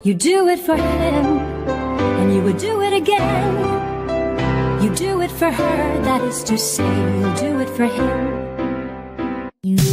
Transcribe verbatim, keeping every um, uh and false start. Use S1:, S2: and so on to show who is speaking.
S1: You do it for him, and you would do it again. You do it for her, that is to say, you'll do it for him. You